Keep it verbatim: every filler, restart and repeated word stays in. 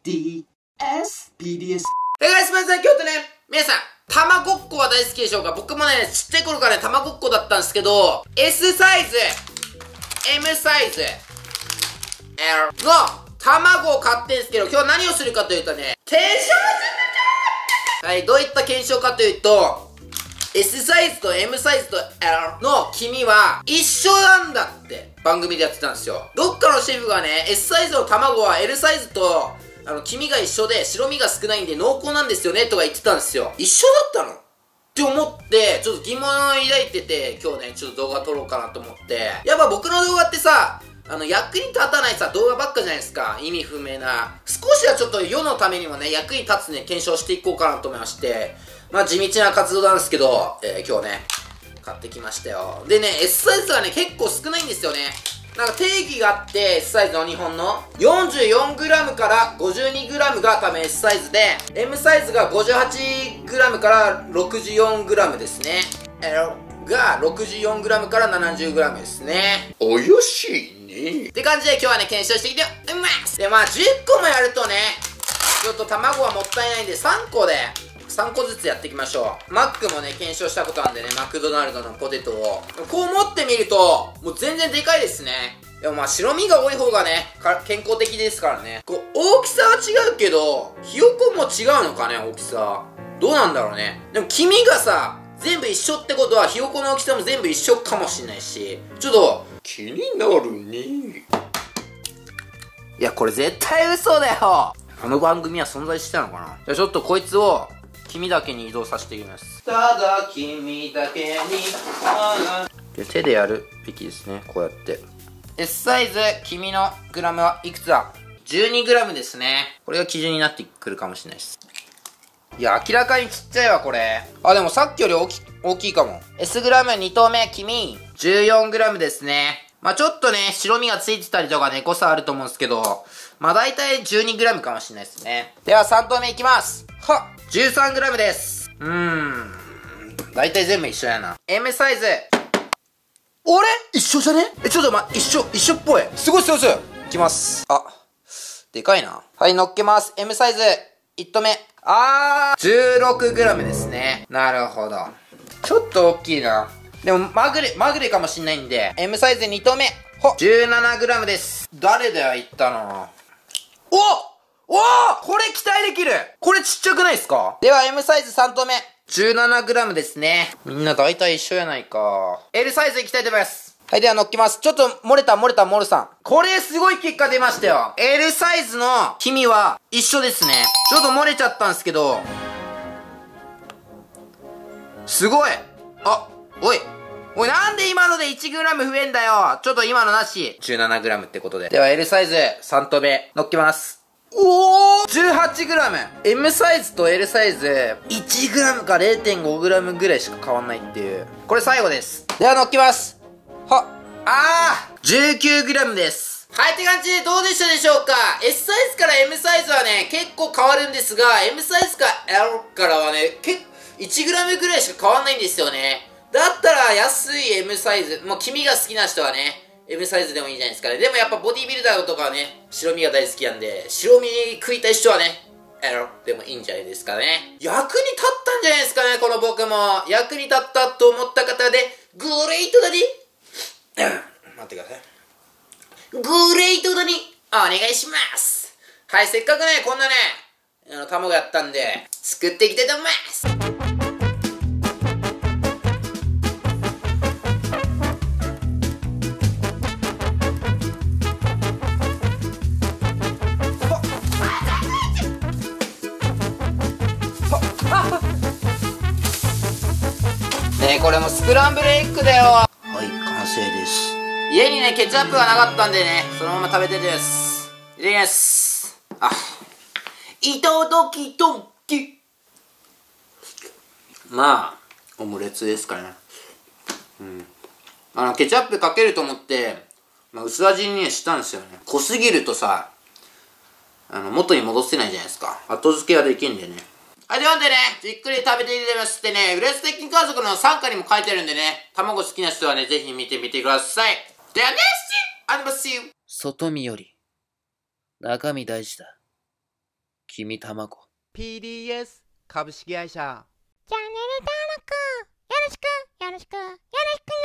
ディーエス、ピーディーエス。 お願いします。今日とね、皆さん、たまごっこは大好きでしょうか？僕もね、ちっちゃい頃からね、たまごっこだったんですけど、S サイズ、M サイズ、L の卵を買ってんですけど、今日何をするかというとね、検証するぞ！はい、どういった検証かというと、S サイズと M サイズと L の黄身は一緒なんだって番組でやってたんですよ。どっかのシェフがね、S サイズの卵は L サイズとあの黄身が一緒で白身が少ないんで濃厚なんですよねとか言ってたんですよ。一緒だったのって思ってちょっと疑問を抱いてて、今日ねちょっと動画撮ろうかなと思って。やっぱ僕の動画ってさ、あの役に立たないさ動画ばっかじゃないですか。意味不明な。少しはちょっと世のためにもね役に立つね検証していこうかなと思いまして、まあ地道な活動なんですけど、えー、今日ね買ってきましたよ。でね S サイズがね結構少ないんですよね。なんか定義があって S サイズの日本の よんじゅうよんグラム から ごじゅうにグラム が多分 S サイズで M サイズが ごじゅうはちグラム から ろくじゅうよんグラム ですね。 L が ろくじゅうよんグラム から ななじゅうグラム ですね。 およしいねって感じで今日はね検証していきたいと思います。でまあじゅっこもやるとねちょっと卵はもったいないんでさんこでさんこずつやっていきましょう。マックもね検証したことあるんでね、マクドナルドのポテトをこう持ってみるともう全然でかいですね。でもまあ白身が多い方がね健康的ですからね。こう大きさは違うけどひよこも違うのかね、大きさどうなんだろうね。でも黄身がさ全部一緒ってことはひよこの大きさも全部一緒かもしれないし、ちょっと気になるね。 いやこれ絶対嘘だよ。あの番組は存在してたのかな。じゃあちょっとこいつを黄身だけに移動させていきます。ただ君だけにで手でやるべきですね、こうやって。 S サイズ黄身のグラムはいくつだ？ じゅうにグラム ですね。これが基準になってくるかもしれないです。いや明らかにちっちゃいわこれ。あでもさっきより大き大きいかも。 S グラムにとうめ黄身 じゅうよんグラム ですね。まあちょっとね白身がついてたりとかね濃さあると思うんですけど、まあ大体 じゅうにグラム かもしれないですね。ではさんとうめいきます。はっ じゅうさんグラム です。うーん大体全部一緒やな。 M サイズあれ一緒じゃね？えちょっとま一緒一緒っぽい。すごいすごいすごい。いきます。あでかいな。はい乗っけます。 M サイズいちとうめあー じゅうろくグラム ですね。なるほどちょっと大きいな。でもまぐれまぐれかもしんないんで M サイズにとうめほ じゅうななグラム です。誰だよ言ったの。おおーこれ期待できる。これちっちゃくないですか？では M サイズさんとうめ じゅうななグラム ですね。みんな大体一緒やないか。 L サイズいきたいと思います。はいでは乗っけます。ちょっと漏れた漏れた漏れさん。これすごい結果出ましたよ。 L サイズの黄身は一緒ですね。ちょっと漏れちゃったんですけどすごい。あおいおいなんで今ので いちグラム 増えんだよ。ちょっと今のなし じゅうななグラム ってことで。では L サイズさんとうめ乗っけます。おお じゅうはちグラム。 M サイズと L サイズ いちグラム か れいてんごグラム ぐらいしか変わんないっていう。これ最後です。では乗っけます。はっあー じゅうきゅうグラム です。はいって感じでどうでしたでしょうか。 S サイズから M サイズはね結構変わるんですが M サイズから L からはね結構 いちグラム ぐらいしか変わんないんですよね。だったら安い M サイズもう黄身が好きな人はねM サイズでもいいんじゃないですかね。でもやっぱボディビルダーとかはね白身が大好きなんで白身食いたい人はね L でもいいんじゃないですかね。役に立ったんじゃないですかね。この僕も役に立ったと思った方でグレートだね待ってください。グレートだねお願いします。はいせっかくねこんなねあの卵やったんで作っていきたいと思います。ねえこれもスクランブルエッグだよ。はい完成です。家にねケチャップがなかったんでねそのまま食べてです。いただきます。あいただきときまあオムレツですからね。うんあのケチャップかけると思って、まあ、薄味にねしたんですよね。濃すぎるとさあの元に戻せないじゃないですか。後付けはできんでね。はい、ではでね、じっくり食べていただきましてね、浦安鉄筋家族の傘下にも書いてあるんでね、卵好きな人はね、ぜひ見てみてください。ではね、アニマスユー。外見より、中身大事だ。 君卵。 ピーディーエス 株式会社。 チャンネル登録よろしくよろしくよろしくね。